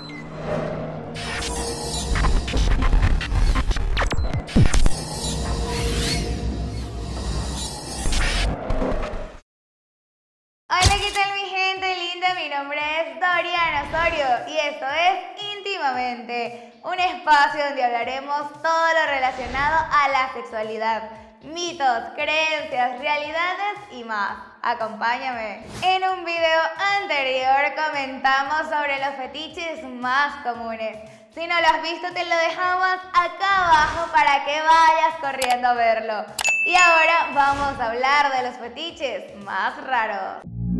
Hola, ¿qué tal mi gente linda? Mi nombre es Doriana Osorio y esto es Íntimamente, un espacio donde hablaremos todo lo relacionado a la sexualidad, mitos, creencias, realidades y más. Acompáñame. En un video anterior comentamos sobre los fetiches más comunes. Si no lo has visto, te lo dejamos acá abajo para que vayas corriendo a verlo. Y ahora vamos a hablar de los fetiches más raros.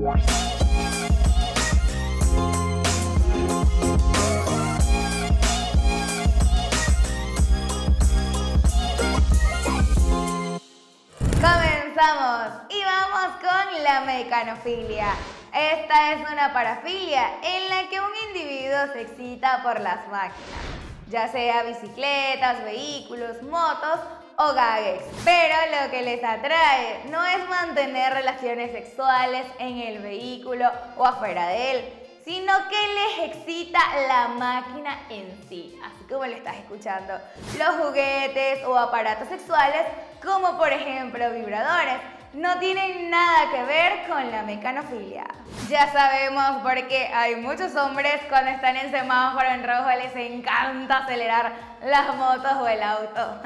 Comenzamos y vamos con la mecanofilia. Esta es una parafilia en la que un individuo se excita por las máquinas, ya sea bicicletas, vehículos, motos o gadgets. Pero lo que les atrae no es mantener relaciones sexuales en el vehículo o afuera de él, sino que les excita la máquina en sí, así como lo estás escuchando. Los juguetes o aparatos sexuales, como por ejemplo vibradores, no tienen nada que ver con la mecanofilia. Ya sabemos por qué hay muchos hombres cuando están en semáforo en rojo les encanta acelerar las motos o el auto.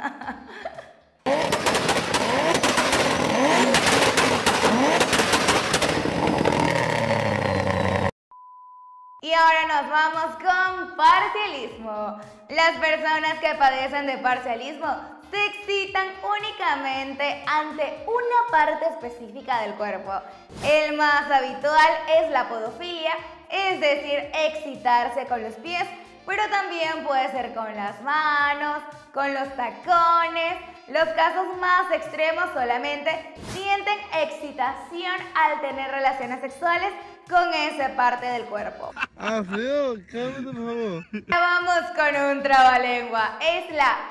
Y ahora nos vamos con parcialismo. Las personas que padecen de parcialismo se excitan únicamente ante una parte específica del cuerpo. El más habitual es la podofilia, es decir, excitarse con los pies, pero también puede ser con las manos, con los tacones. Los casos más extremos solamente sienten excitación al tener relaciones sexuales con esa parte del cuerpo. Ah, feo, cálmate por favor. Ya vamos con un trabalengua. Es la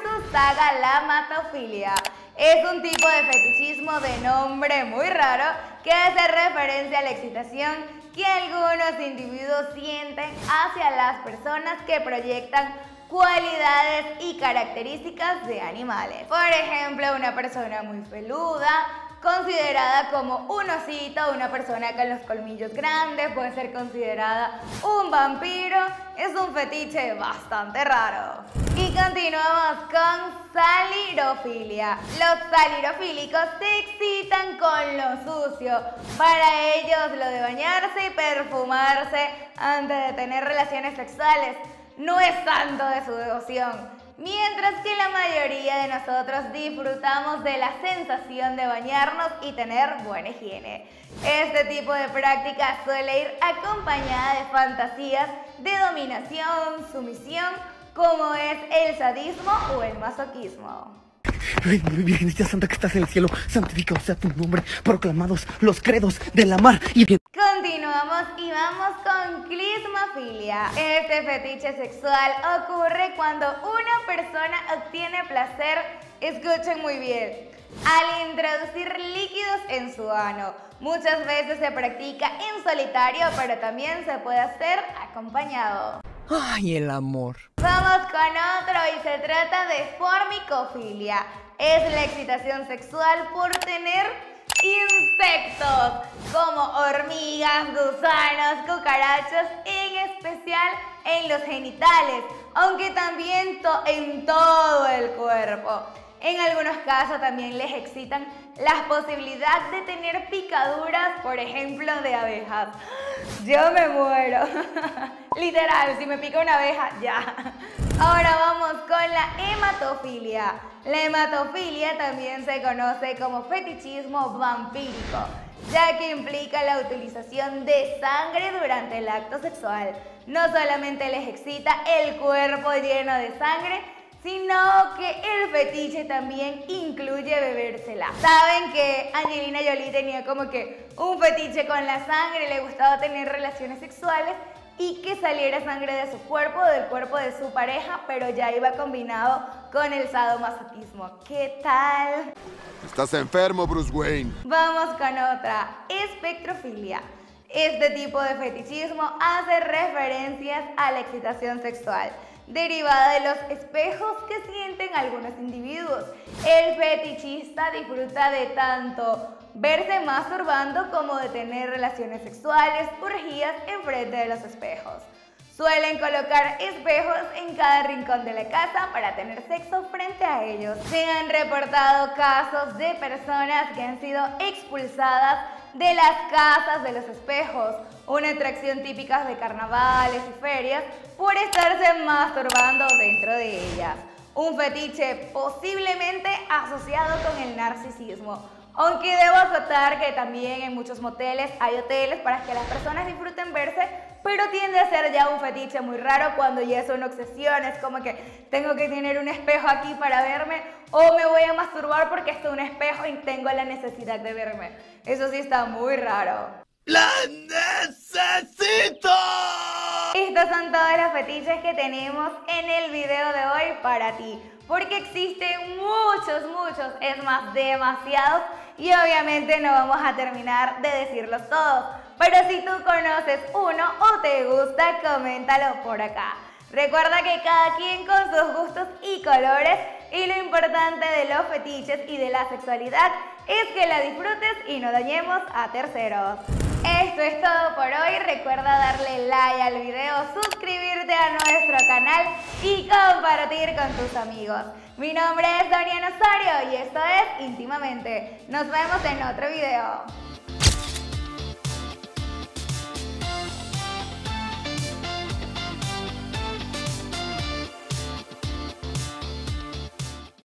ursusagalamatofilia. Es un tipo de fetichismo de nombre muy raro que hace referencia a la excitación que algunos individuos sienten hacia las personas que proyectan cualidades y características de animales. Por ejemplo, una persona muy peluda, considerada como un osito, una persona con los colmillos grandes, puede ser considerada un vampiro. Es un fetiche bastante raro. Y continuamos con salirofilia. Los salirofílicos se excitan con lo sucio. Para ellos lo de bañarse y perfumarse antes de tener relaciones sexuales no es santo de su devoción, mientras que la mayoría de nosotros disfrutamos de la sensación de bañarnos y tener buena higiene. Este tipo de práctica suele ir acompañada de fantasías de dominación, sumisión, como es el sadismo o el masoquismo. Virgencita Santa que estás en el cielo, santificado sea tu nombre, proclamados los credos de la mar y bien. Continuamos y vamos con clismafilia. Este fetiche sexual ocurre cuando una persona obtiene placer, escuchen muy bien, al introducir líquidos en su ano. Muchas veces se practica en solitario, pero también se puede hacer acompañado. Ay, el amor. Vamos con otro y se trata de formicofilia. Es la excitación sexual por tener insectos como hormigas, gusanos, cucarachas, en especial en los genitales, aunque también en todo el cuerpo. En algunos casos también les excitan la posibilidad de tener picaduras, por ejemplo, de abejas. Yo me muero. Literal, si me pica una abeja, ya. Ahora vamos con la hematofilia. La hematofilia también se conoce como fetichismo vampírico, ya que implica la utilización de sangre durante el acto sexual. No solamente les excita el cuerpo lleno de sangre, sino que el fetiche también incluye bebérsela. Saben que Angelina Jolie tenía como que un fetiche con la sangre, le gustaba tener relaciones sexuales y que saliera sangre de su cuerpo, del cuerpo de su pareja, pero ya iba combinado con el sadomasoquismo. ¿Qué tal? Estás enfermo, Bruce Wayne. Vamos con otra, espectrofilia. Este tipo de fetichismo hace referencias a la excitación sexual derivada de los espejos que sienten algunos individuos. El fetichista disfruta de tanto verse masturbando como de tener relaciones sexuales, orgías enfrente de los espejos. Suelen colocar espejos en cada rincón de la casa para tener sexo frente a ellos. Se han reportado casos de personas que han sido expulsadas de las casas de los espejos, una atracción típica de carnavales y ferias, por estarse masturbando dentro de ellas. Un fetiche posiblemente asociado con el narcisismo. Aunque debo acotar que también en muchos moteles hay hoteles para que las personas disfruten verse, pero tiende a ser ya un fetiche muy raro cuando ya es una obsesión. Es como que tengo que tener un espejo aquí para verme, o me voy a masturbar porque está un espejo y tengo la necesidad de verme. Eso sí está muy raro. ¡La necesito! Estos son todos los fetiches que tenemos en el video de hoy para ti, porque existen muchos, es más, demasiados, y obviamente no vamos a terminar de decirlos todos. Pero si tú conoces uno o te gusta, coméntalo por acá. Recuerda que cada quien con sus gustos y colores, y lo importante de los fetiches y de la sexualidad es que la disfrutes y no dañemos a terceros. Esto es todo por hoy. Recuerda darle like al video, suscribirte a nuestro canal y compartir con tus amigos. Mi nombre es Doriana Osorio y esto es Íntimamente. Nos vemos en otro video.